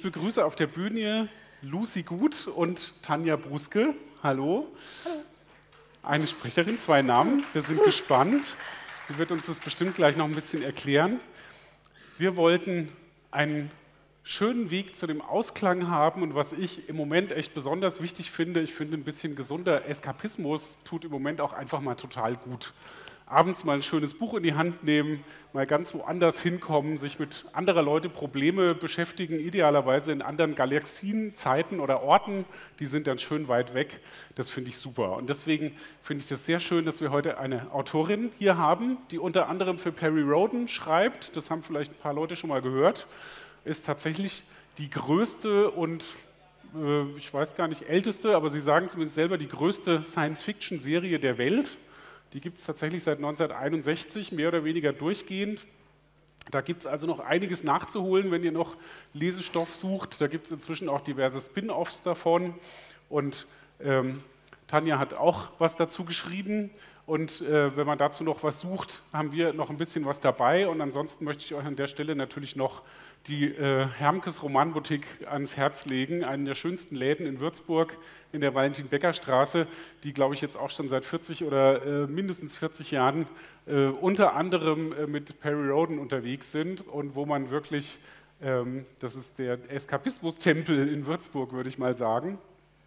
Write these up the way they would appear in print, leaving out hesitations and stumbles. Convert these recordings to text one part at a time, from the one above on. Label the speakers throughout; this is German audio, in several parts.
Speaker 1: begrüße auf der Bühne Lucy Gut und Tanja Bruske. Hallo.
Speaker 2: Hallo.
Speaker 1: Eine Sprecherin, 2 Namen. Wir sind gespannt. Die wird uns das bestimmt gleich noch ein bisschen erklären. Wir wollten einen schönen Weg zu dem Ausklang haben und was ich im Moment echt besonders wichtig finde, ich finde, ein bisschen gesunder Eskapismus tut im Moment auch einfach mal total gut. Abends mal ein schönes Buch in die Hand nehmen, mal ganz woanders hinkommen, sich mit anderer Leute Probleme beschäftigen, idealerweise in anderen Galaxien, Zeiten oder Orten, die sind dann schön weit weg. Das finde ich super. Und deswegen finde ich das sehr schön, dass wir heute eine Autorin hier haben, die unter anderem für Perry Rhodan schreibt. Das haben vielleicht ein paar Leute schon mal gehört. Ist tatsächlich die größte und ich weiß gar nicht, älteste, aber Sie sagen zumindest selber, die größte Science-Fiction-Serie der Welt. Die gibt es tatsächlich seit 1961, mehr oder weniger durchgehend. Da gibt es also noch einiges nachzuholen, wenn ihr noch Lesestoff sucht. Da gibt es inzwischen auch diverse Spin-offs davon. Und Tanja hat auch was dazu geschrieben. Und wenn man dazu noch was sucht, haben wir noch ein bisschen was dabei. Und ansonsten möchte ich euch an der Stelle natürlich noch die Hermkes Romanboutique ans Herz legen, einen der schönsten Läden in Würzburg in der Valentin-Becker-Straße, die, glaube ich, jetzt auch schon seit 40 oder mindestens 40 Jahren unter anderem mit Perry Rhodan unterwegs sind und wo man wirklich, das ist der Eskapismus-Tempel in Würzburg, würde ich mal sagen.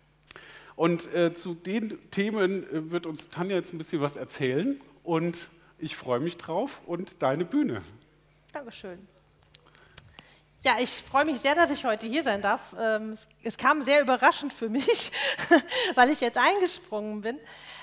Speaker 1: Und zu den Themen wird uns Tanja jetzt ein bisschen was erzählen und ich freue mich drauf und deine Bühne.
Speaker 2: Dankeschön. Ja, ich freue mich sehr, dass ich heute hier sein darf. Es kam sehr überraschend für mich, weil ich jetzt eingesprungen bin.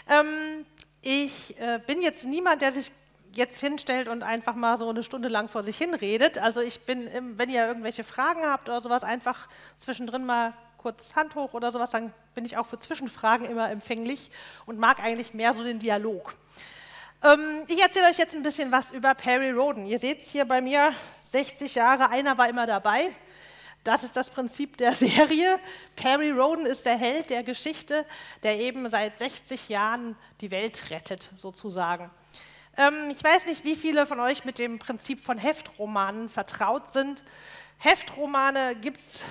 Speaker 2: Ich bin jetzt niemand, der sich jetzt hinstellt und einfach mal so eine Stunde lang vor sich hinredet. Also ich bin, wenn ihr irgendwelche Fragen habt oder sowas, einfach zwischendrin mal kurz Hand hoch oder sowas, dann bin ich auch für Zwischenfragen immer empfänglich und mag eigentlich mehr so den Dialog. Ich erzähle euch jetzt ein bisschen was über Perry Rhodan. Ihr seht es hier bei mir, 60 Jahre, einer war immer dabei. Das ist das Prinzip der Serie. Perry Rhodan ist der Held der Geschichte, der eben seit 60 Jahren die Welt rettet, sozusagen. Ich weiß nicht, wie viele von euch mit dem Prinzip von Heftromanen vertraut sind. Heftromane gibt es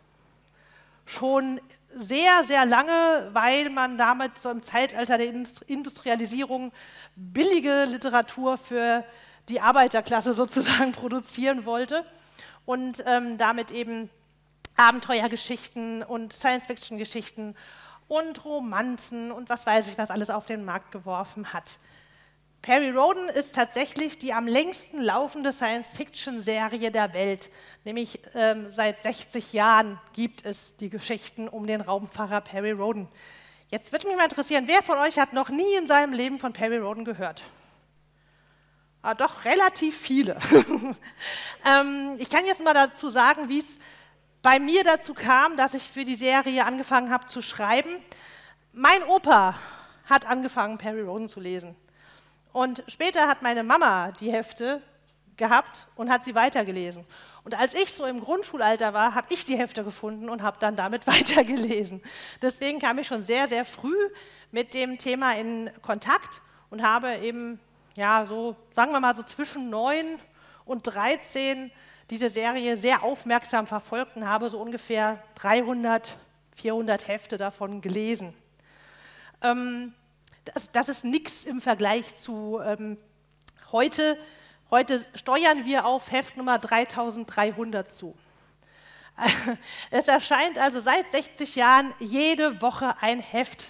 Speaker 2: schon sehr, sehr lange, weil man damit so im Zeitalter der Industrialisierung billige Literatur für die Arbeiterklasse sozusagen produzieren wollte und damit eben Abenteuergeschichten und Science-Fiction-Geschichten und Romanzen und was weiß ich, was alles auf den Markt geworfen hat. Perry Rhodan ist tatsächlich die am längsten laufende Science-Fiction-Serie der Welt, nämlich seit 60 Jahren gibt es die Geschichten um den Raumfahrer Perry Rhodan. Jetzt würde mich mal interessieren, wer von euch hat noch nie in seinem Leben von Perry Rhodan gehört? Doch, relativ viele. Ich kann jetzt mal dazu sagen, wie es bei mir dazu kam, dass ich für die Serie angefangen habe zu schreiben. Mein Opa hat angefangen, Perry Rhodan zu lesen. Und später hat meine Mama die Hefte gehabt und hat sie weitergelesen. Und als ich so im Grundschulalter war, habe ich die Hefte gefunden und habe dann damit weitergelesen. Deswegen kam ich schon sehr, sehr früh mit dem Thema in Kontakt und habe eben, ja, so, sagen wir mal so zwischen 9 und 13 diese Serie sehr aufmerksam verfolgt und habe so ungefähr 300, 400 Hefte davon gelesen. Das ist nichts im Vergleich zu heute. Heute steuern wir auf Heft Nummer 3300 zu. Es erscheint also seit 60 Jahren jede Woche ein Heft.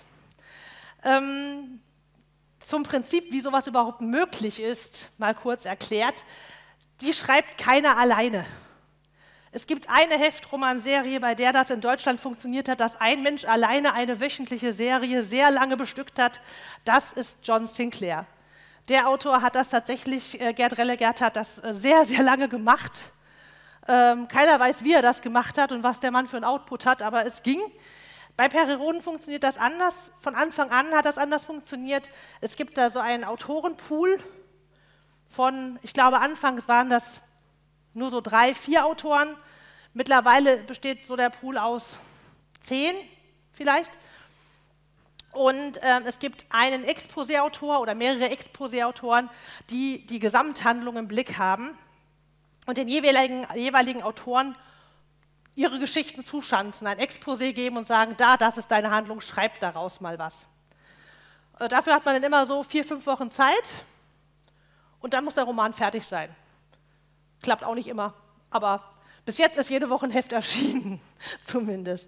Speaker 2: Zum Prinzip, wie sowas überhaupt möglich ist, mal kurz erklärt, die schreibt keiner alleine. Es gibt eine Heftromanserie, bei der das in Deutschland funktioniert hat, dass ein Mensch alleine eine wöchentliche Serie sehr lange bestückt hat. Das ist John Sinclair. Der Autor hat das tatsächlich, Gerd Rellegert hat das sehr, sehr lange gemacht. Keiner weiß, wie er das gemacht hat und was der Mann für einen Output hat, aber es ging. Bei Perry Rhodan funktioniert das anders. Von Anfang an hat das anders funktioniert. Es gibt da so einen Autorenpool von, ich glaube, anfangs waren das nur so 3, 4 Autoren. Mittlerweile besteht so der Pool aus 10 vielleicht. Und es gibt einen Exposé-Autor oder mehrere Exposé-Autoren, die die Gesamthandlung im Blick haben und den jeweiligen Autoren ihre Geschichten zuschanzen, ein Exposé geben und sagen, das ist deine Handlung, schreib daraus mal was. Dafür hat man dann immer so 4, 5 Wochen Zeit und dann muss der Roman fertig sein. Klappt auch nicht immer, aber bis jetzt ist jede Woche ein Heft erschienen, zumindest.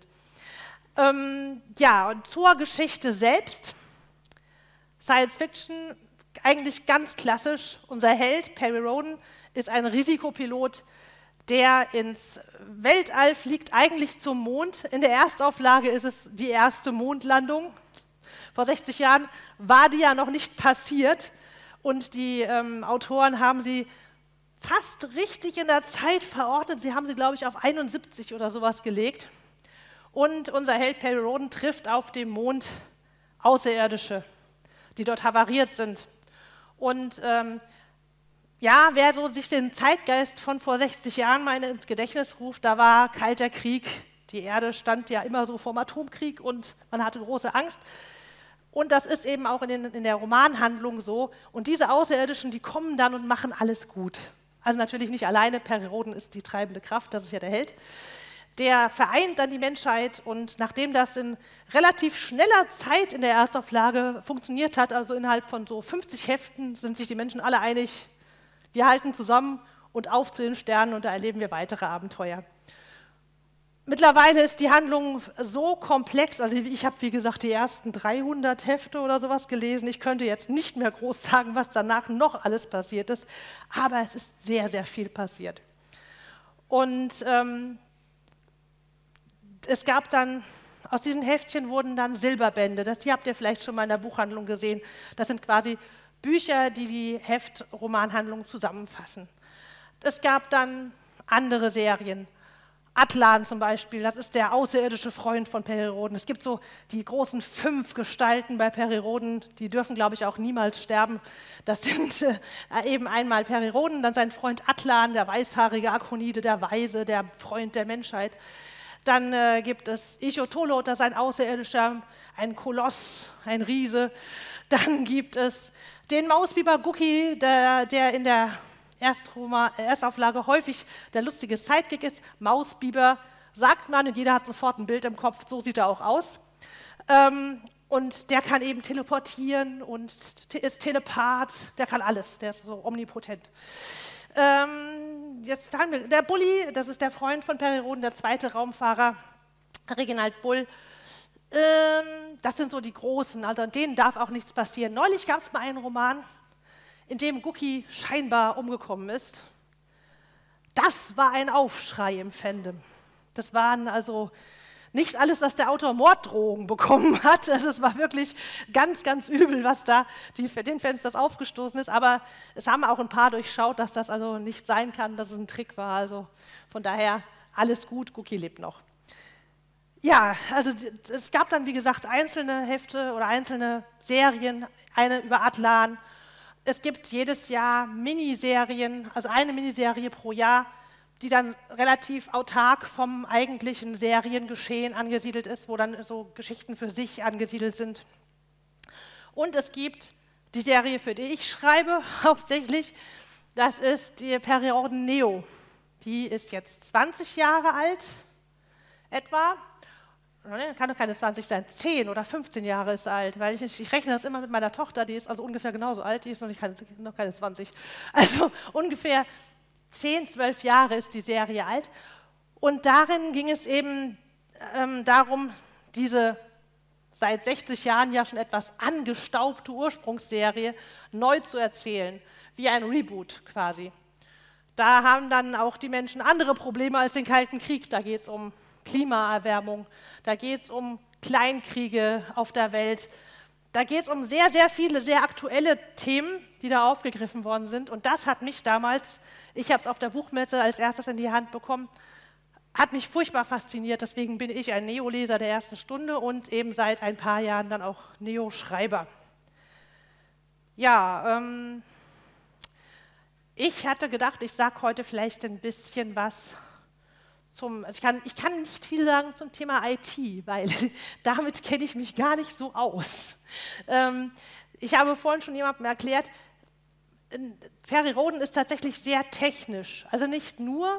Speaker 2: Ja, und zur Geschichte selbst. Science Fiction, eigentlich ganz klassisch. Unser Held, Perry Rhodan, ist ein Risikopilot, der ins Weltall fliegt, eigentlich zum Mond. In der Erstauflage ist es die erste Mondlandung. Vor 60 Jahren war die ja noch nicht passiert und die Autoren haben sie fast richtig in der Zeit verordnet. Sie haben sie, glaube ich, auf 71 oder sowas gelegt. Und unser Held Perry Rhodan trifft auf dem Mond Außerirdische, die dort havariert sind. Und ja, wer so sich den Zeitgeist von vor 60 Jahren mal ins Gedächtnis ruft, da war Kalter Krieg. Die Erde stand ja immer so vorm Atomkrieg und man hatte große Angst. Und das ist eben auch in der Romanhandlung so. Und diese Außerirdischen, die kommen dann und machen alles gut. Also natürlich nicht alleine, Perry Rhodan ist die treibende Kraft, das ist ja der Held. Der vereint dann die Menschheit und nachdem das in relativ schneller Zeit in der Erstauflage funktioniert hat, also innerhalb von so 50 Heften, sind sich die Menschen alle einig, wir halten zusammen und auf zu den Sternen und da erleben wir weitere Abenteuer. Mittlerweile ist die Handlung so komplex, also ich habe, wie gesagt, die ersten 300 Hefte oder sowas gelesen. Ich könnte jetzt nicht mehr groß sagen, was danach noch alles passiert ist, aber es ist sehr, sehr viel passiert. Und es gab dann, aus diesen Heftchen wurden dann Silberbände, die habt ihr vielleicht schon mal in der Buchhandlung gesehen. Das sind quasi Bücher, die die Heftromanhandlung zusammenfassen. Es gab dann andere Serien. Atlan zum Beispiel, das ist der außerirdische Freund von Perry Rhodan. Es gibt so die großen 5 Gestalten bei Perry Rhodan, die dürfen, glaube ich, auch niemals sterben. Das sind eben einmal Perry Rhodan, dann sein Freund Atlan, der weißhaarige Akonide, der Weise, der Freund der Menschheit. Dann gibt es Ichotolo, das ist ein Außerirdischer, ein Koloss, ein Riese. Dann gibt es den Mausbiber Guki, der in der Erstauflage häufig der lustige Sidekick ist. Mausbiber sagt man und jeder hat sofort ein Bild im Kopf, so sieht er auch aus. Und der kann eben teleportieren und ist Telepath, der kann alles, der ist so omnipotent. Jetzt fangen wir, der Bully, das ist der Freund von Perry Rhodan, der zweite Raumfahrer, Reginald Bull. Das sind so die Großen, also an denen darf auch nichts passieren. Neulich gab es mal einen Roman, in dem Guki scheinbar umgekommen ist. Das war ein Aufschrei im Fandom. Das waren also nicht alles, dass der Autor Morddrohungen bekommen hat. Also es war wirklich ganz, ganz übel, was da den Fans das aufgestoßen ist. Aber es haben auch ein paar durchschaut, dass das also nicht sein kann, dass es ein Trick war. Also von daher alles gut, Guki lebt noch. Ja, also es gab dann, wie gesagt, einzelne Hefte oder einzelne Serien, eine über Atlan. Es gibt jedes Jahr Miniserien, also eine Miniserie pro Jahr, die dann relativ autark vom eigentlichen Seriengeschehen angesiedelt ist, wo dann so Geschichten für sich angesiedelt sind. Und es gibt die Serie, für die ich schreibe, hauptsächlich, das ist die Perry Rhodan Neo. Die ist jetzt 20 Jahre alt, etwa. Kann doch keine 20 sein, 10 oder 15 Jahre ist sie alt, weil ich rechne das immer mit meiner Tochter, die ist also ungefähr genauso alt, die ist noch keine 20. Also ungefähr 10, 12 Jahre ist die Serie alt. Und darin ging es eben darum, diese seit 60 Jahren ja schon etwas angestaubte Ursprungsserie neu zu erzählen, wie ein Reboot quasi. Da haben dann auch die Menschen andere Probleme als den Kalten Krieg, da geht es um Klimaerwärmung, da geht es um Kleinkriege auf der Welt, da geht es um sehr, sehr viele, sehr aktuelle Themen, die da aufgegriffen worden sind. Und das hat mich damals, ich habe es auf der Buchmesse als erstes in die Hand bekommen, hat mich furchtbar fasziniert. Deswegen bin ich ein Neo-Leser der ersten Stunde und eben seit ein paar Jahren dann auch Neo-Schreiber. Ja, ich hatte gedacht, ich sage heute vielleicht ein bisschen was ich kann nicht viel sagen zum Thema IT, weil damit kenne ich mich gar nicht so aus. Ich habe vorhin schon jemandem erklärt, Perry Rhodan ist tatsächlich sehr technisch. Also nicht nur,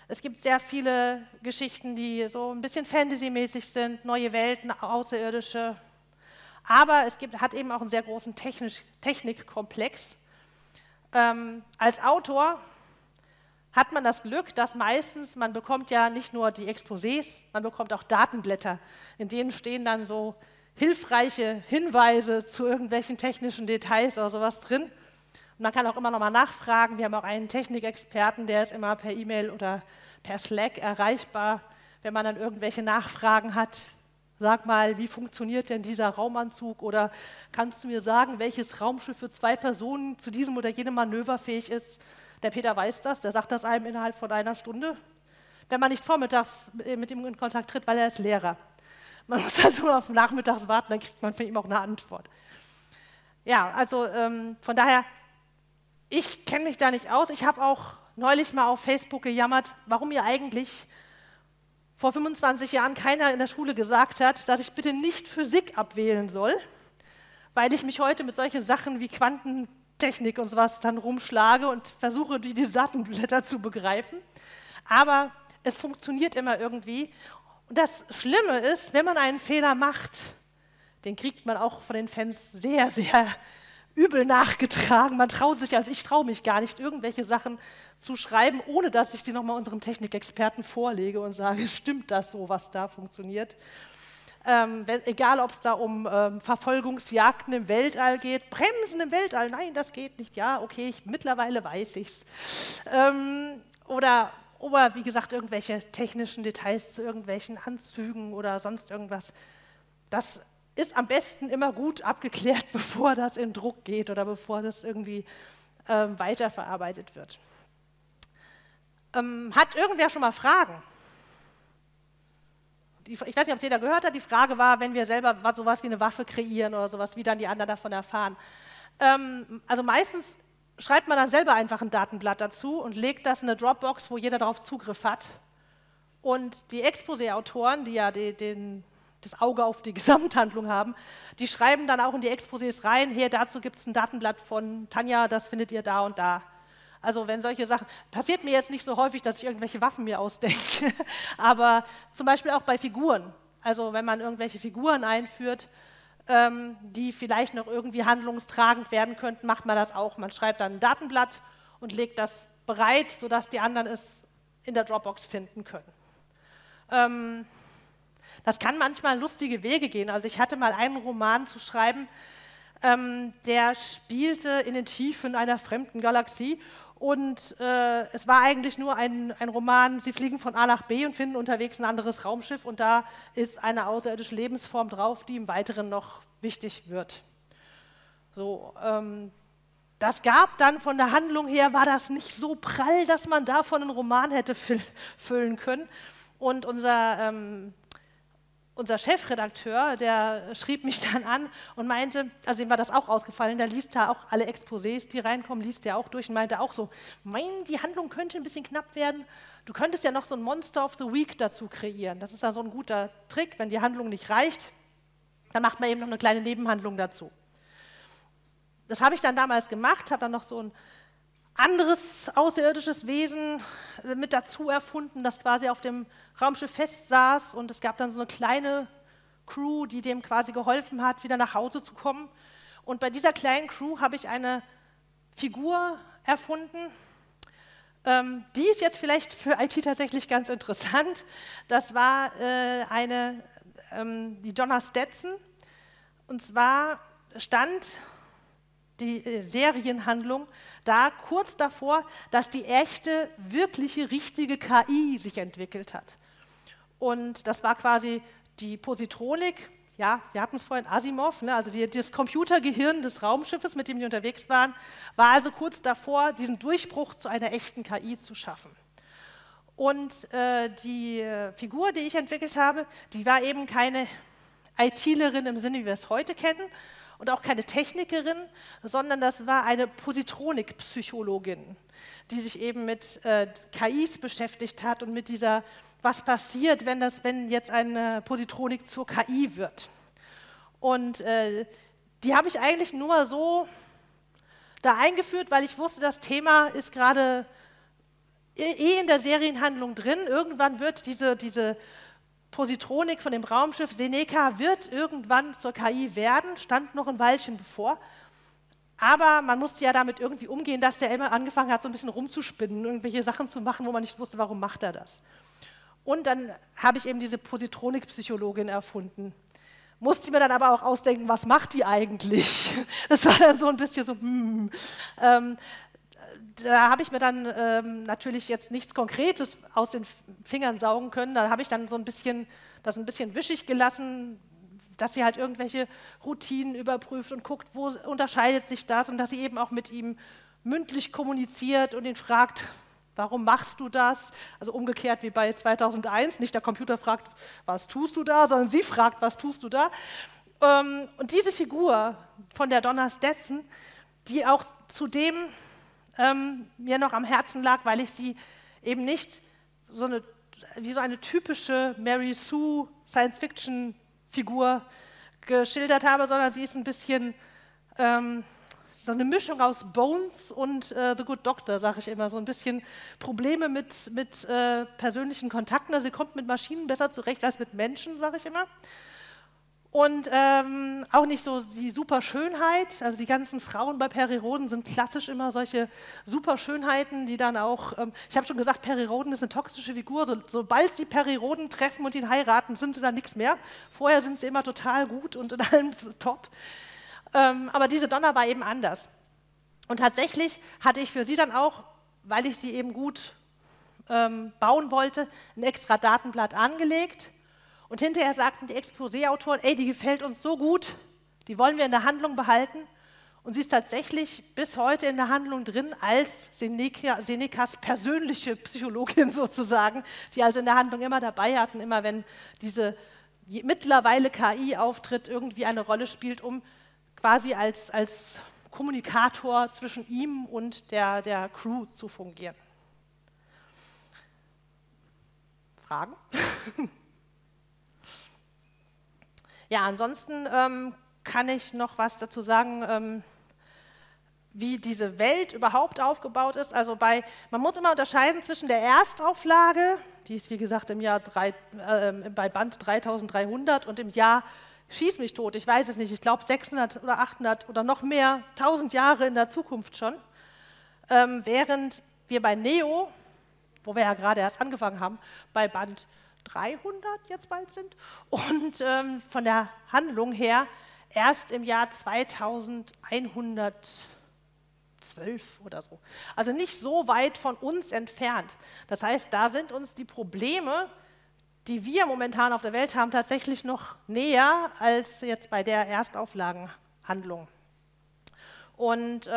Speaker 2: Es gibt sehr viele Geschichten, die so ein bisschen Fantasy-mäßig sind, neue Welten, Außerirdische. Aber hat eben auch einen sehr großen Technikkomplex. Als Autor hat man das Glück, dass meistens, man bekommt ja nicht nur die Exposés, man bekommt auch Datenblätter, in denen stehen dann so hilfreiche Hinweise zu irgendwelchen technischen Details oder sowas drin. Und man kann auch immer noch mal nachfragen. Wir haben auch einen Technikexperten, der ist immer per E-Mail oder per Slack erreichbar, wenn man dann irgendwelche Nachfragen hat. Sag mal, wie funktioniert denn dieser Raumanzug? Oder kannst du mir sagen, welches Raumschiff für 2 Personen zu diesem oder jenem Manöver fähig ist? Der Peter weiß das, der sagt das einem innerhalb von einer Stunde, wenn man nicht vormittags mit ihm in Kontakt tritt, weil er ist Lehrer. Man muss also nur auf nachmittags warten, dann kriegt man von ihm auch eine Antwort. Ja, also von daher, ich kenne mich da nicht aus. Ich habe auch neulich mal auf Facebook gejammert, warum mir eigentlich vor 25 Jahren keiner in der Schule gesagt hat, dass ich bitte nicht Physik abwählen soll, weil ich mich heute mit solchen Sachen wie Quantentechnik und sowas dann rumschlage und versuche, die Datenblätter zu begreifen. Aber es funktioniert immer irgendwie. Und das Schlimme ist, wenn man einen Fehler macht, den kriegt man auch von den Fans sehr, sehr übel nachgetragen. Man traut sich, also ich traue mich gar nicht, irgendwelche Sachen zu schreiben, ohne dass ich sie nochmal unserem Technikexperten vorlege und sage, stimmt das so, was da funktioniert? Egal, ob es da um Verfolgungsjagden im Weltall geht, Bremsen im Weltall, nein, das geht nicht, ja, okay, mittlerweile weiß ich es. Oder, wie gesagt, irgendwelche technischen Details zu irgendwelchen Anzügen oder sonst irgendwas. Das ist am besten immer gut abgeklärt, bevor das in Druck geht oder bevor das irgendwie weiterverarbeitet wird. Hat irgendwer schon mal Fragen? Ich weiß nicht, ob es jeder gehört hat. Die Frage war, wenn wir selber sowas wie eine Waffe kreieren oder sowas, wie dann die anderen davon erfahren. Also meistens schreibt man dann selber einfach ein Datenblatt dazu und legt das in eine Dropbox, wo jeder darauf Zugriff hat. Und die Exposé-Autoren, die ja das Auge auf die Gesamthandlung haben, die schreiben dann auch in die Exposés rein, hier, dazu gibt es ein Datenblatt von Tanja, das findet ihr da und da. Also wenn solche Sachen, passiert mir jetzt nicht so häufig, dass ich irgendwelche Waffen mir ausdenke, aber zum Beispiel auch bei Figuren. Also wenn man irgendwelche Figuren einführt, die vielleicht noch irgendwie handlungstragend werden könnten, macht man das auch. Man schreibt dann ein Datenblatt und legt das bereit, sodass die anderen es in der Dropbox finden können. Das kann manchmal lustige Wege gehen. Also ich hatte mal einen Roman zu schreiben, der spielte in den Tiefen einer fremden Galaxie und es war eigentlich nur ein Roman, sie fliegen von A nach B und finden unterwegs ein anderes Raumschiff und da ist eine außerirdische Lebensform drauf, die im Weiteren noch wichtig wird. So, das gab dann von der Handlung her, war das nicht so prall, dass man davon einen Roman hätte füllen können. Und unser Chefredakteur, der schrieb mich dann an und meinte, also ihm war das auch ausgefallen, der liest da auch alle Exposés, die reinkommen, liest der auch durch und meinte auch so, die Handlung könnte ein bisschen knapp werden, du könntest ja noch so ein Monster of the Week dazu kreieren. Das ist ja so ein guter Trick, wenn die Handlung nicht reicht, dann macht man eben noch eine kleine Nebenhandlung dazu. Das habe ich dann damals gemacht, habe dann noch so ein anderes außerirdisches Wesen mit dazu erfunden, das quasi auf dem Raumschiff festsaß und es gab dann so eine kleine Crew, die dem quasi geholfen hat, wieder nach Hause zu kommen. Und bei dieser kleinen Crew habe ich eine Figur erfunden, die ist jetzt vielleicht für IT tatsächlich ganz interessant. Das war die Donna Stetson und zwar stand die Serienhandlung da kurz davor, dass die echte, wirkliche, richtige KI sich entwickelt hat. Und das war quasi die Positronik, ja, wir hatten es vorhin, Asimov, ne, also das Computergehirn des Raumschiffes, mit dem die unterwegs waren, war also kurz davor, diesen Durchbruch zu einer echten KI zu schaffen. Und die Figur, die ich entwickelt habe, die war eben keine ITlerin im Sinne, wie wir es heute kennen, und auch keine Technikerin, sondern das war eine Positronik-Psychologin, die sich eben mit KIs beschäftigt hat und mit dieser, was passiert, wenn jetzt eine Positronik zur KI wird. Und die habe ich eigentlich nur so da eingeführt, weil ich wusste, das Thema ist gerade in der Serienhandlung drin. Irgendwann wird diese Positronik von dem Raumschiff Seneca wird irgendwann zur KI werden, stand noch ein Weilchen bevor. Aber man musste ja damit irgendwie umgehen, dass der immer angefangen hat, so ein bisschen rumzuspinnen, irgendwelche Sachen zu machen, wo man nicht wusste, warum macht er das. Und dann habe ich eben diese Positronik-Psychologin erfunden. Musste mir dann aber auch ausdenken, was macht die eigentlich? Das war dann so ein bisschen so, da habe ich mir dann natürlich jetzt nichts Konkretes aus den Fingern saugen können. Da habe ich dann so das ein bisschen wischig gelassen, dass sie halt irgendwelche Routinen überprüft und guckt, wo unterscheidet sich das und dass sie eben auch mit ihm mündlich kommuniziert und ihn fragt, warum machst du das? Also umgekehrt wie bei 2001, nicht der Computer fragt, was tust du da, sondern sie fragt, was tust du da? Und diese Figur von der Donna Stetson, die auch zudem mir noch am Herzen lag, weil ich sie eben nicht wie so eine typische Mary Sue Science-Fiction-Figur geschildert habe, sondern sie ist ein bisschen so eine Mischung aus Bones und The Good Doctor, sage ich immer. So ein bisschen Probleme mit persönlichen Kontakten. Also sie kommt mit Maschinen besser zurecht als mit Menschen, sage ich immer. Und auch nicht so die Superschönheit. Also die ganzen Frauen bei Peri Roden sind klassisch immer solche Superschönheiten, die dann auch, ich habe schon gesagt, Peri Roden ist eine toxische Figur. Sobald sie Peri Roden treffen und ihn heiraten, sind sie dann nichts mehr. Vorher sind sie immer total gut und in allem so top. Aber diese Donna war eben anders. Und tatsächlich hatte ich für sie dann auch, weil ich sie eben gut bauen wollte, ein extra Datenblatt angelegt. Und hinterher sagten die Exposé-Autoren, ey, die gefällt uns so gut, die wollen wir in der Handlung behalten. Und sie ist tatsächlich bis heute in der Handlung drin als Senecas persönliche Psychologin sozusagen, die also in der Handlung immer dabei hatten, immer wenn diese mittlerweile KI auftritt, irgendwie eine Rolle spielt, um quasi als Kommunikator zwischen ihm und der Crew zu fungieren. Fragen? Ja, ansonsten kann ich noch was dazu sagen, wie diese Welt überhaupt aufgebaut ist. Also man muss immer unterscheiden zwischen der Erstauflage, die ist wie gesagt bei Band 3300 und im Jahr, schieß mich tot, ich weiß es nicht, ich glaube 600 oder 800 oder noch mehr, 1000 Jahre in der Zukunft schon, während wir bei Neo, wo wir ja gerade erst angefangen haben, bei Band 300 jetzt bald sind und von der Handlung her erst im Jahr 2112 oder so. Also nicht so weit von uns entfernt. Das heißt, da sind uns die Probleme, die wir momentan auf der Welt haben, tatsächlich noch näher als jetzt bei der Erstauflagenhandlung. Und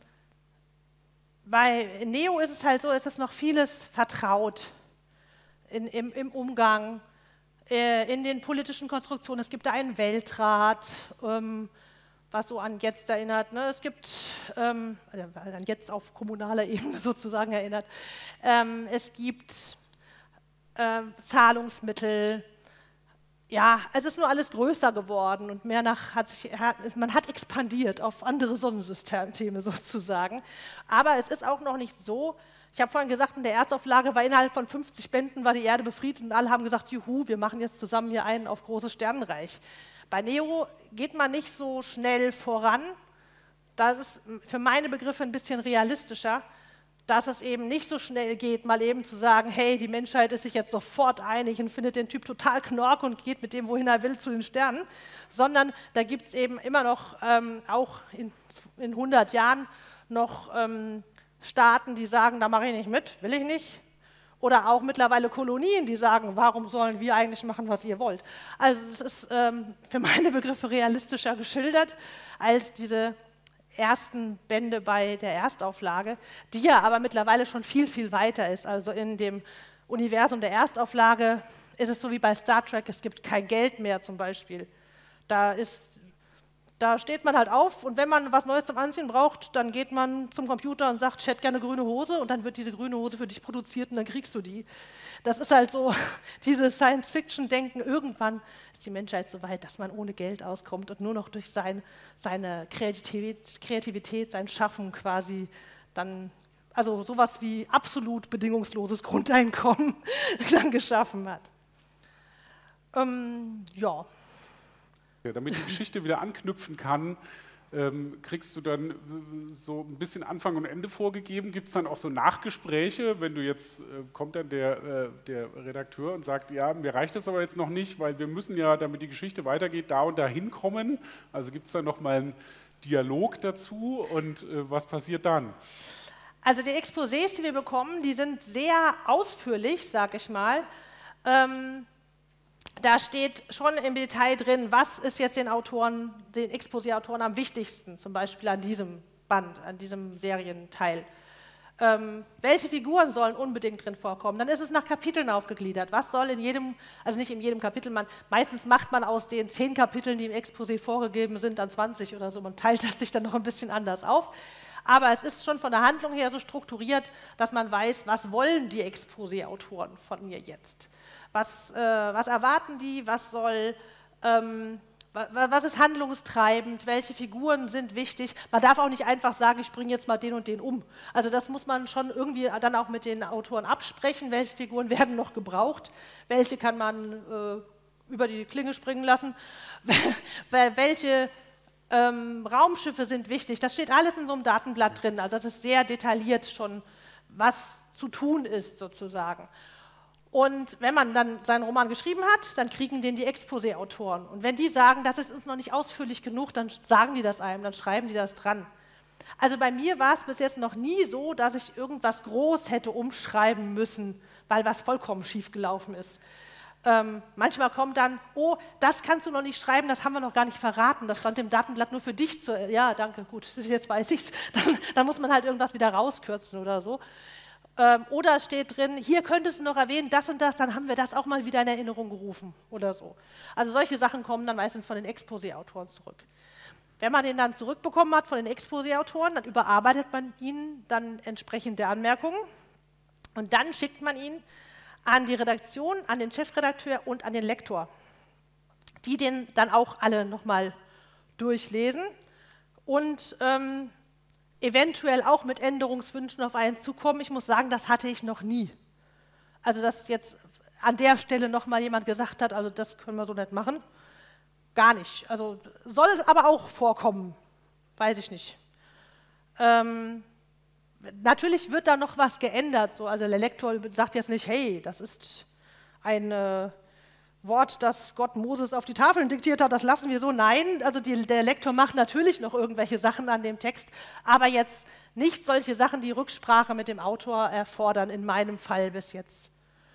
Speaker 2: bei Neo ist es halt so, es ist noch vieles vertraut. Im Umgang, in den politischen Konstruktionen. Es gibt da einen Weltrat, was so an jetzt erinnert. Ne? Es gibt, an jetzt auf kommunaler Ebene sozusagen erinnert. Es gibt Zahlungsmittel. Ja, es ist nur alles größer geworden und man hat expandiert auf andere Sonnensysteme sozusagen. Aber es ist auch noch nicht so. Ich habe vorhin gesagt, in der Erstauflage war innerhalb von 50 Bänden war die Erde befriedet und alle haben gesagt, juhu, wir machen jetzt zusammen hier einen auf großes Sternenreich. Bei Neo geht man nicht so schnell voran. Das ist für meine Begriffe ein bisschen realistischer, dass es eben nicht so schnell geht, mal eben zu sagen, hey, die Menschheit ist sich jetzt sofort einig und findet den Typ total knorke und geht mit dem, wohin er will, zu den Sternen, sondern da gibt es eben immer noch, auch in 100 Jahren, noch Staaten, die sagen, da mache ich nicht mit, will ich nicht. Oder auch mittlerweile Kolonien, die sagen, warum sollen wir eigentlich machen, was ihr wollt. Also es ist für meine Begriffe realistischer geschildert als diese ersten Bände bei der Erstauflage, die ja aber mittlerweile schon viel, viel weiter ist. Also in dem Universum der Erstauflage ist es so wie bei Star Trek, es gibt kein Geld mehr zum Beispiel. Da steht man halt auf und wenn man was Neues zum Anziehen braucht, dann geht man zum Computer und sagt, ich hätte gerne grüne Hose und dann wird diese grüne Hose für dich produziert und dann kriegst du die. Das ist halt so, dieses Science-Fiction-Denken, irgendwann ist die Menschheit so weit, dass man ohne Geld auskommt und nur noch durch seine Kreativität, sein Schaffen quasi dann also sowas wie absolut bedingungsloses Grundeinkommen dann geschaffen hat. Ja.
Speaker 1: Ja, damit die Geschichte wieder anknüpfen kann, kriegst du dann so ein bisschen Anfang und Ende vorgegeben? Gibt es dann auch so Nachgespräche, wenn du jetzt, kommt dann der Redakteur und sagt, ja, mir reicht das aber jetzt noch nicht, weil wir müssen ja, damit die Geschichte weitergeht, da und da hinkommen. Also gibt es dann nochmal einen Dialog dazu und was passiert dann?
Speaker 2: Also die Exposés, die wir bekommen, die sind sehr ausführlich, sag ich mal. Da steht schon im Detail drin, was ist jetzt den Exposé-Autoren am wichtigsten, zum Beispiel an diesem Band, an diesem Serienteil. Welche Figuren sollen unbedingt drin vorkommen? Dann ist es nach Kapiteln aufgegliedert. Was soll in jedem, also nicht in jedem Kapitel, meistens macht man aus den 10 Kapiteln, die im Exposé vorgegeben sind, dann 20 oder so. Man teilt das sich dann noch ein bisschen anders auf. Aber es ist schon von der Handlung her so strukturiert, dass man weiß, was wollen die Exposé-Autoren von mir jetzt? Was erwarten die? Was ist handlungstreibend? Welche Figuren sind wichtig? Man darf auch nicht einfach sagen, ich bringe jetzt mal den und den um. Also das muss man schon irgendwie dann auch mit den Autoren absprechen. Welche Figuren werden noch gebraucht? Welche kann man über die Klinge springen lassen? Welche Raumschiffe sind wichtig? Das steht alles in so einem Datenblatt drin. Also das ist sehr detailliert schon, was zu tun ist sozusagen. Und wenn man dann seinen Roman geschrieben hat, dann kriegen den die Exposé-Autoren. Und wenn die sagen, das ist uns noch nicht ausführlich genug, dann sagen die das einem, dann schreiben die das dran. Also bei mir war es bis jetzt noch nie so, dass ich irgendwas groß hätte umschreiben müssen, weil was vollkommen schief gelaufen ist. Manchmal kommt dann, oh, das kannst du noch nicht schreiben, das haben wir noch gar nicht verraten, das stand im Datenblatt nur für dich. Ja, danke, gut, jetzt weiß ich's. Dann muss man halt irgendwas wieder rauskürzen oder so. Oder es steht drin, hier könntest du noch erwähnen, das und das, dann haben wir das auch mal wieder in Erinnerung gerufen oder so. Also solche Sachen kommen dann meistens von den Exposé-Autoren zurück. Wenn man den dann zurückbekommen hat von den Exposé-Autoren, dann überarbeitet man ihn dann entsprechend der Anmerkungen und dann schickt man ihn an die Redaktion, an den Chefredakteur und an den Lektor, die den dann auch alle nochmal durchlesen und eventuell auch mit Änderungswünschen auf einen zukommen. Ich muss sagen, das hatte ich noch nie. Also dass jetzt an der Stelle nochmal jemand gesagt hat, also das können wir so nicht machen. Gar nicht. Also soll es aber auch vorkommen, weiß ich nicht. Natürlich wird da noch was geändert. So. Also der Lektor sagt jetzt nicht, hey, das ist ein Wort, das Gott Moses auf die Tafeln diktiert hat, das lassen wir so. Nein, also der Lektor macht natürlich noch irgendwelche Sachen an dem Text, aber jetzt nicht solche Sachen, die Rücksprache mit dem Autor erfordern, in meinem Fall bis jetzt.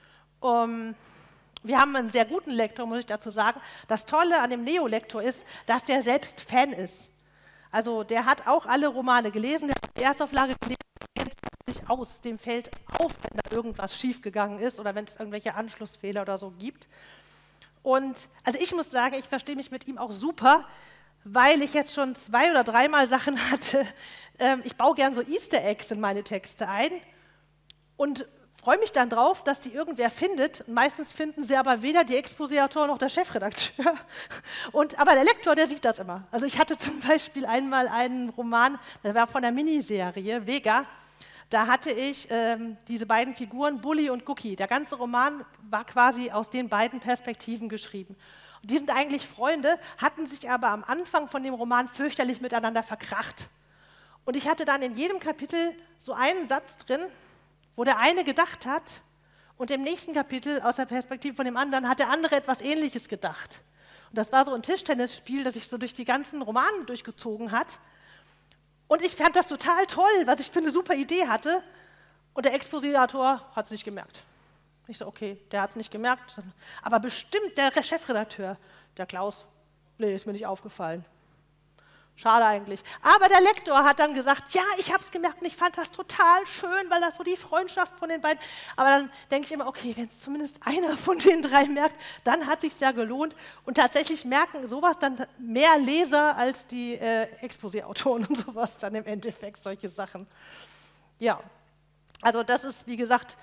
Speaker 2: Wir haben einen sehr guten Lektor, muss ich dazu sagen. Das Tolle an dem Neo-Lektor ist, dass der selbst Fan ist. Also der hat auch alle Romane gelesen, der hat die Erstauflage gelesen, der kennt sich aus, dem fällt auf, wenn da irgendwas schiefgegangen ist oder wenn es irgendwelche Anschlussfehler oder so gibt. Und also ich muss sagen, ich verstehe mich mit ihm auch super, weil ich jetzt schon 2 oder 3 Mal Sachen hatte. Ich baue gern so Easter Eggs in meine Texte ein und freue mich dann drauf, dass die irgendwer findet. Meistens finden sie aber weder die Exposé-Autoren noch der Chefredakteur. Aber der Lektor, der sieht das immer. Also ich hatte zum Beispiel einmal einen Roman, der war von der Miniserie Vega. Da hatte ich diese beiden Figuren, Bully und Cookie. Der ganze Roman war quasi aus den beiden Perspektiven geschrieben. Und die sind eigentlich Freunde, hatten sich aber am Anfang von dem Roman fürchterlich miteinander verkracht. Und ich hatte dann in jedem Kapitel so einen Satz drin, wo der eine gedacht hat und im nächsten Kapitel aus der Perspektive von dem anderen hat der andere etwas Ähnliches gedacht. Und das war so ein Tischtennisspiel, das sich so durch die ganzen Romane durchgezogen hat. Und ich fand das total toll, was ich für eine super Idee hatte. Und der Exposé-Autor hat es nicht gemerkt. Ich so, okay, der hat es nicht gemerkt. Aber bestimmt der Chefredakteur, der Klaus, nee, ist mir nicht aufgefallen. Schade eigentlich. Aber der Lektor hat dann gesagt, ja, ich habe es gemerkt und ich fand das total schön, weil das so die Freundschaft von den beiden. Aber dann denke ich immer, okay, wenn es zumindest einer von den 3 merkt, dann hat es sich ja gelohnt. Und tatsächlich merken sowas dann mehr Leser als die Exposé-Autoren und sowas dann im Endeffekt, solche Sachen. Ja, also das ist, wie gesagt,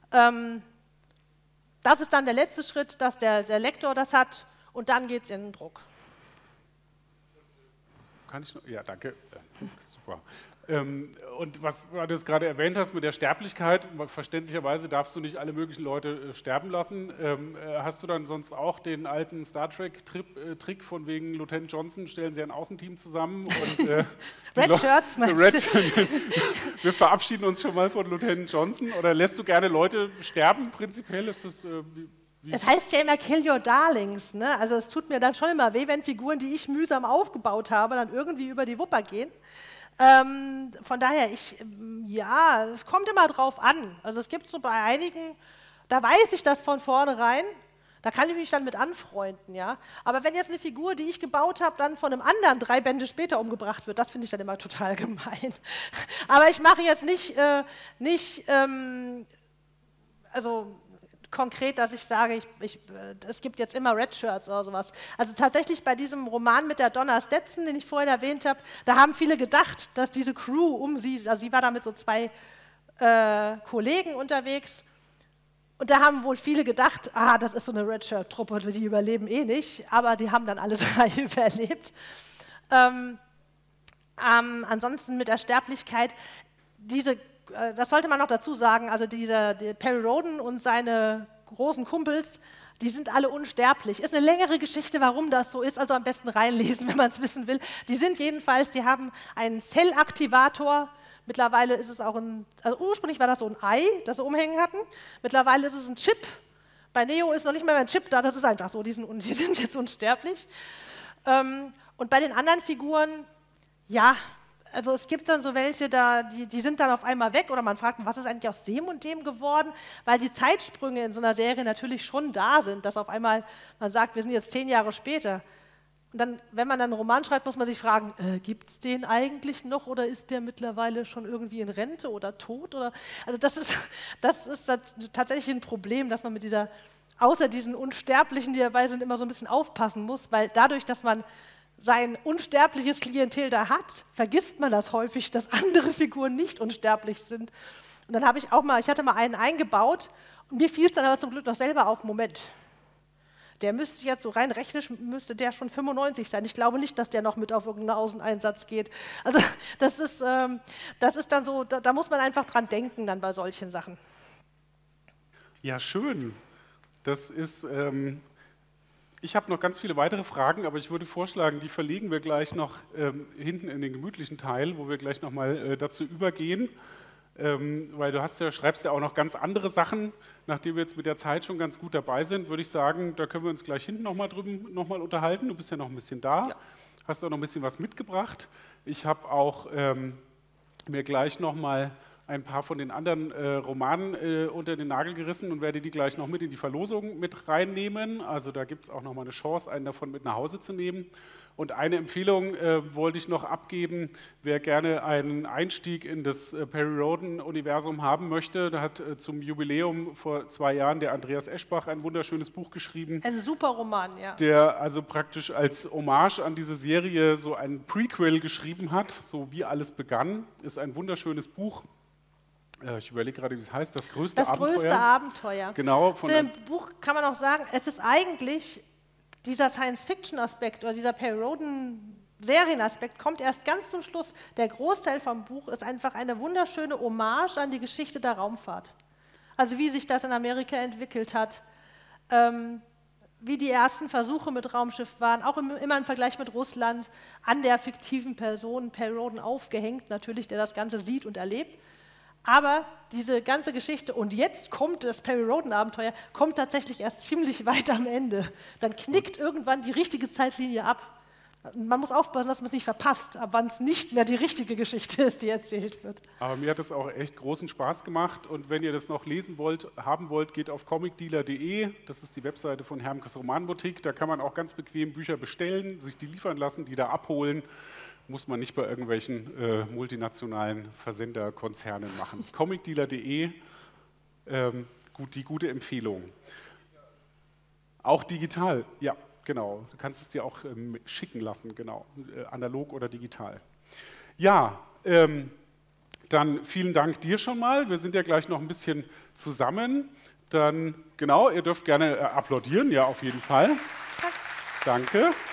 Speaker 2: das ist dann der letzte Schritt, dass der Lektor das hat und dann geht es in den Druck.
Speaker 1: Kann ich noch? Ja, danke. Super. Und was du das gerade erwähnt hast mit der Sterblichkeit, verständlicherweise darfst du nicht alle möglichen Leute sterben lassen. Hast du dann sonst auch den alten Star Trek-Trick von wegen Lieutenant Johnson, stellen sie ein Außenteam zusammen und
Speaker 2: Red Shirts, meinst du?
Speaker 1: Wir verabschieden uns schon mal von Lieutenant Johnson. Oder lässt du gerne Leute sterben? Prinzipiell ist das...
Speaker 2: Es heißt ja immer Kill your darlings, ne? Also es tut mir dann schon immer weh, wenn Figuren, die ich mühsam aufgebaut habe, dann irgendwie über die Wupper gehen. Von daher, ja, es kommt immer drauf an. Also es gibt so bei einigen, da weiß ich das von vornherein, da kann ich mich dann mit anfreunden, ja. Aber wenn jetzt eine Figur, die ich gebaut habe, dann von einem anderen 3 Bände später umgebracht wird, das finde ich dann immer total gemein. Aber ich mache jetzt also konkret, dass ich sage, es gibt jetzt immer Red Shirts oder sowas. Also tatsächlich bei diesem Roman mit der Donna Stetson, den ich vorhin erwähnt habe, da haben viele gedacht, dass diese Crew um sie, also sie war da mit so 2 Kollegen unterwegs, und da haben wohl viele gedacht, das ist so eine Red Shirt-Truppe, die überleben eh nicht, aber die haben dann alle 3 überlebt. Ansonsten mit der Sterblichkeit, das sollte man noch dazu sagen, also Perry Rhodan und seine großen Kumpels, die sind alle unsterblich. Ist eine längere Geschichte, warum das so ist, also am besten reinlesen, wenn man es wissen will. Die haben einen Zellaktivator, mittlerweile ist es auch also ursprünglich war das so ein Ei, das sie umhängen hatten, mittlerweile ist es ein Chip. Bei Neo ist noch nicht mehr ein Chip da, das ist einfach so, die sind jetzt unsterblich. Und bei den anderen Figuren, ja, also es gibt dann so welche, die sind dann auf einmal weg oder man fragt, was ist eigentlich aus dem und dem geworden, weil die Zeitsprünge in so einer Serie natürlich schon da sind, dass auf einmal man sagt, wir sind jetzt 10 Jahre später. Und dann, wenn man dann einen Roman schreibt, muss man sich fragen, gibt es den eigentlich noch oder ist der mittlerweile schon irgendwie in Rente oder tot? Also das ist tatsächlich ein Problem, dass man mit außer diesen Unsterblichen, die dabei sind, immer so ein bisschen aufpassen muss, weil dadurch, dass man sein unsterbliches Klientel da hat, vergisst man das häufig, dass andere Figuren nicht unsterblich sind. Und dann ich hatte mal einen eingebaut und mir fiel es dann aber zum Glück noch selber auf, Moment, der müsste jetzt so rein rechnerisch, müsste der schon 95 sein. Ich glaube nicht, dass der noch mit auf irgendeinen Außeneinsatz geht. Also das ist dann so, da muss man einfach dran denken dann bei solchen Sachen.
Speaker 1: Ja, schön. Das ist... Ich habe noch ganz viele weitere Fragen, aber ich würde vorschlagen, die verlegen wir gleich noch hinten in den gemütlichen Teil, wo wir gleich nochmal dazu übergehen, weil du schreibst ja auch noch ganz andere Sachen. Nachdem wir jetzt mit der Zeit schon ganz gut dabei sind, würde ich sagen, da können wir uns gleich hinten nochmal unterhalten. Du bist ja noch ein bisschen da, ja. Hast auch noch ein bisschen was mitgebracht. Ich habe auch mir gleich nochmal ein paar von den anderen Romanen unter den Nagel gerissen und werde die gleich noch mit in die Verlosung mit reinnehmen. Also da gibt es auch nochmal eine Chance, einen davon mit nach Hause zu nehmen. Und eine Empfehlung wollte ich noch abgeben, wer gerne einen Einstieg in das Perry Rhodan-Universum haben möchte. Da hat zum Jubiläum vor 2 Jahren der Andreas Eschbach ein wunderschönes Buch geschrieben.
Speaker 2: Ein super Roman, ja.
Speaker 1: Der also praktisch als Hommage an diese Serie so ein Prequel geschrieben hat, so wie alles begann. Ist ein wunderschönes Buch. Ich überlege gerade, wie es heißt, das größte Abenteuer. Das größte
Speaker 2: Abenteuer.
Speaker 1: Genau.
Speaker 2: Zu dem Buch kann man auch sagen, es ist eigentlich dieser Science-Fiction-Aspekt oder dieser Perry Rhodan-Serienaspekt kommt erst ganz zum Schluss. Der Großteil vom Buch ist einfach eine wunderschöne Hommage an die Geschichte der Raumfahrt. Also wie sich das in Amerika entwickelt hat, wie die ersten Versuche mit Raumschiff waren, auch immer im Vergleich mit Russland, an der fiktiven Person Perry Rhodan aufgehängt, natürlich, der das Ganze sieht und erlebt. Aber diese ganze Geschichte, und jetzt kommt das Perry Rhodan-Abenteuer, kommt tatsächlich erst ziemlich weit am Ende. Dann knickt irgendwann die richtige Zeitlinie ab. Man muss aufpassen, dass man es nicht verpasst, ab wann es nicht mehr die richtige Geschichte ist, die erzählt wird.
Speaker 1: Aber mir hat es auch echt großen Spaß gemacht. Und wenn ihr das noch lesen wollt, haben wollt, geht auf comicdealer.de. Das ist die Webseite von Hermkes Romanboutique. Da kann man auch ganz bequem Bücher bestellen, sich die liefern lassen, die da abholen. Muss man nicht bei irgendwelchen multinationalen Versenderkonzernen machen. comicdealer.de, die gute Empfehlung. Auch digital, ja, genau. Du kannst es dir auch schicken lassen, genau, analog oder digital. Ja, dann vielen Dank dir schon mal. Wir sind ja gleich noch ein bisschen zusammen. Dann, genau, ihr dürft gerne applaudieren, ja, auf jeden Fall. Danke.